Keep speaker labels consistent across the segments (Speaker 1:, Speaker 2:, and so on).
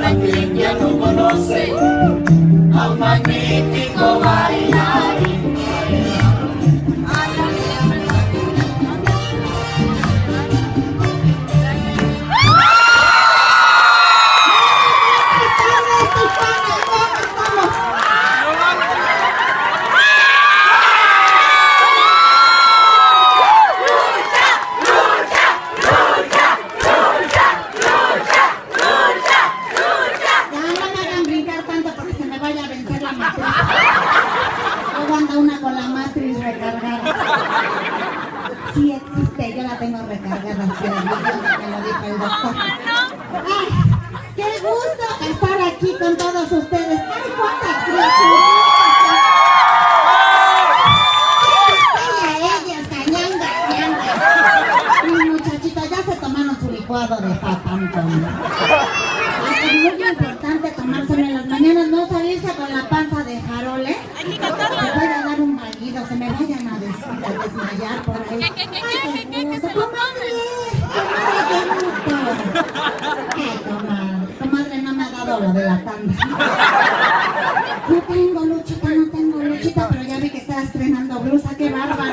Speaker 1: para quien ya no conoce a un magnífico bailarín.
Speaker 2: Sí existe, yo la tengo recargada, me lo dijo el doctor. ¡Ay, qué gusto estar aquí con todos ustedes! ¡Ay, cuántas criaturas! Ellas, cañangas. Mis muchachitos ya se tomaron su licuado de papantón. Es muy importante tomárselo en las mañanas, no salirse con la panza de farol, ¿eh? Me voy a dar un vaguido, se me vayan a desmayar por ahí. ¡Ay, qué gusto! ¡Comadre! ¡Qué gusto! Comadre no me ha dado lo de la tanda. No tengo luchita, pero ya vi que está estrenando blusa, ¡qué bárbara!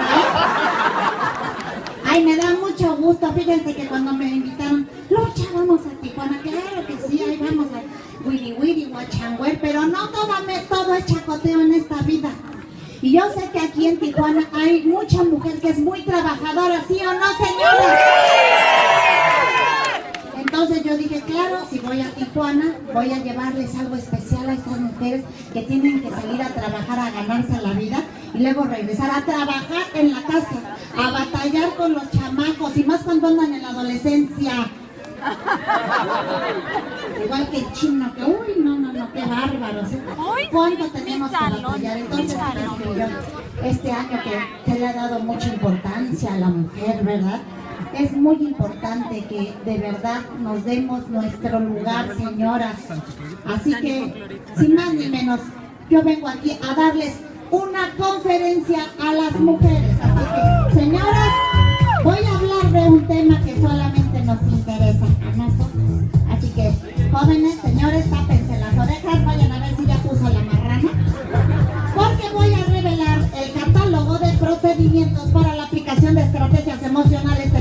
Speaker 2: Ay, me da mucho gusto, fíjense que cuando me invitaron, Lucha, vamos a Tijuana, claro que sí, ahí vamos a Wiri, Huachangüer, pero no todo es chacoteo en esta vida. Y yo sé que aquí en Tijuana hay mucha mujer que es muy trabajadora, ¿sí o no, señora? Entonces yo dije, claro, si voy a Tijuana, voy a llevarles algo especial a estas mujeres que tienen que salir a trabajar, a ganarse la vida y luego regresar a trabajar en la casa, a batallar con los chamacos y más cuando andan en la adolescencia. Igual que el chino, que uy, no, qué bárbaros. ¿Cuánto tenemos que batallar? Entonces, este año que se le ha dado mucha importancia a la mujer, ¿verdad? Es muy importante que de verdad nos demos nuestro lugar, señoras. Así que, sin más ni menos, yo vengo aquí a darles una conferencia a las mujeres. Así que, señoras, voy a hablar de un tema que solamente nos interesa a nosotros. Así que, jóvenes, señores, tápense las orejas, vayan a ver si ya puso la marrana. Porque voy a revelar el catálogo de procedimientos para la aplicación de estrategias emocionales